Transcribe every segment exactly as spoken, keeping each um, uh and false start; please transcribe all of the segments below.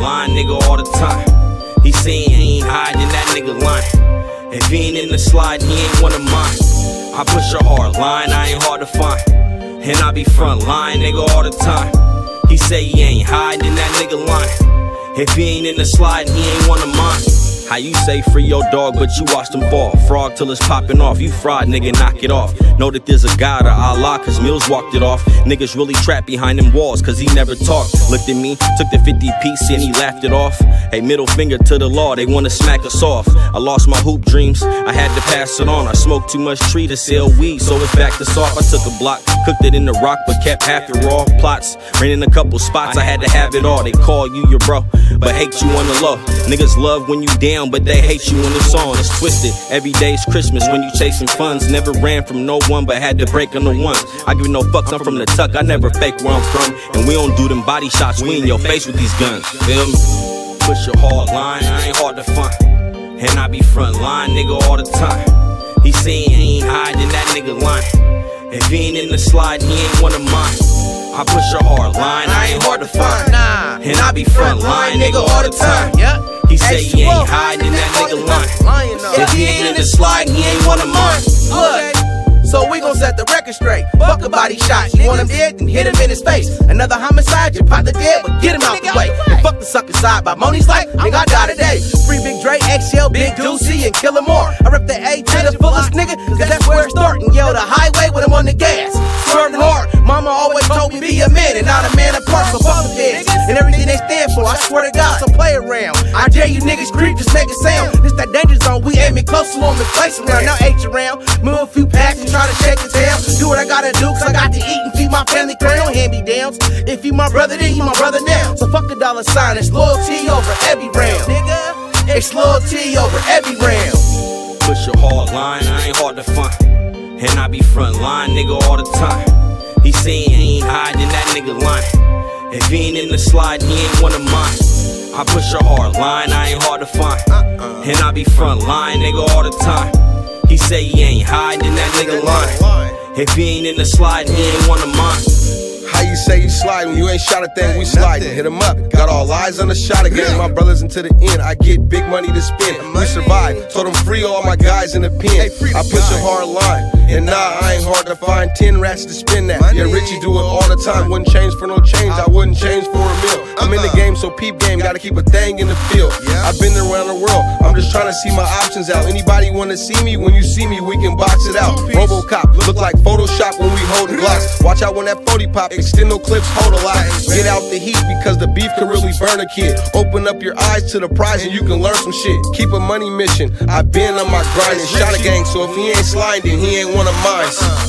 line, nigga, all the time. He saying he ain't hiding, that nigga lying. If he ain't in the slide, he ain't one of mine. I push a hard line, I ain't hard to find. And I be front line, nigga, all the time. He say he ain't hiding, that nigga lying. If he ain't in the slide, he ain't one of mine. How you say free your dog, but you watch them fall? Frog till it's popping off, you fried, nigga, knock it off. Know that there's a God or Allah, cause Mills walked it off. Niggas really trapped behind them walls, cause he never talked. Looked at me, took the fifty piece and he laughed it off. Hey, middle finger to the law, they wanna smack us off. I lost my hoop dreams, I had to pass it on. I smoked too much tree to sell weed, so it's back to soft. I took a block, cooked it in the rock, but kept half it raw. Plots, ran in a couple spots, I had to have it all. They call you your bro, but hate you on the low. Niggas love when you down, but they hate you when it's on. It's twisted, every day's Christmas when you chasing funds. Never ran from no one, but had to break on the one. I give no fucks, I'm from the tuck, I never fake where I'm from. And we don't do them body shots, we in your face with these guns, feel me? Push a hard line, I ain't hard to find. And I be front line, nigga, all the time. He saying he ain't hiding, that nigga lying. If he ain't in the slide, he ain't one of mine. I push a hard line, I ain't hard to find. And I be front line, nigga, all the time. He say he ain't hiding, that nigga lying. If he ain't in the slide, he ain't one of mine. Look, so we gon' set the record straight. Fuck a body shot, you want him dead, then hit him in his face. Another homicide, you pop the dead, but get him out the way. And fuck the sucker side by Moni's like, nigga, I die today. Free Big Dre, X L, Big Doozy, and kill him more. I rip the A to the fullest, nigga, cause that's where it's starting. Yo, the highway with him on the gas, swerving hard. Mama always told me be a man and not a man apart, so fuck the feds and everything they stand for. I swear to God, so play around. I dare you niggas creep, just make a sound. This that danger zone, we aiming close to them and place around. Now H around, move a few packs and try to shake the tail. Do what I gotta do, cause I got to eat and feed my family crown. Hand me downs. If you my brother, then you my brother now. So fuck the dollar sign, it's loyalty over every round. Nigga, it's loyalty over every round. Push a hard line, I ain't hard to find. And I be front line, nigga, all the time. He saying he ain't hiding, that nigga lying. If he ain't in the slide, he ain't one of mine. I push a hard line, I ain't hard to find. And I be front line, nigga, all the time. He say he ain't hiding, that nigga lying. If he ain't in the slide, he ain't one of mine. How you say you slide when you ain't shot a thing, we sliding. Hit him up, got all eyes on the shot again. My brothers into the end, I get big money to spend. We survive, told them free all my guys in the pen. I push a hard line, and nah, I ain't hard to find. Ten rats to spin that. Yeah, Richie do it all the time. Wouldn't change for no change, I wouldn't change for a meal. I'm in the game, so peep game, gotta keep a thing in the field. I've been around the world, I'm just trying to see my options out. Anybody wanna see me? When you see me, we can box it out. Robocop, look like Photoshop when we hold the Glocks. Watch out when that forty pop, extendo clips hold a lot. Get out the heat because the beef can really burn a kid. Open up your eyes to the prize and you can learn some shit. Keep a money mission, I've been on my grind and shot a gang, so if he ain't sliding, he ain't one of mine.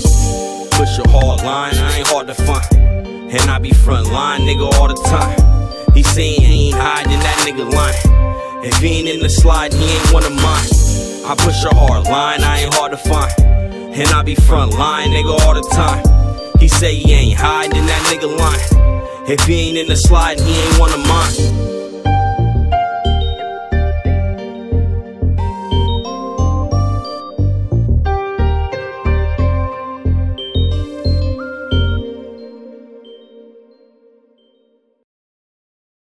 Push a hard line, I ain't hard to find. And I be front line, nigga, all the time. He saying he ain't hiding, that nigga lying. If he ain't in the slide, he ain't one of mine. I push a hard line, I ain't hard to find. And I be front line, nigga, all the time. He say he ain't hiding, that nigga lying. If he ain't in the slide, he ain't one of mine.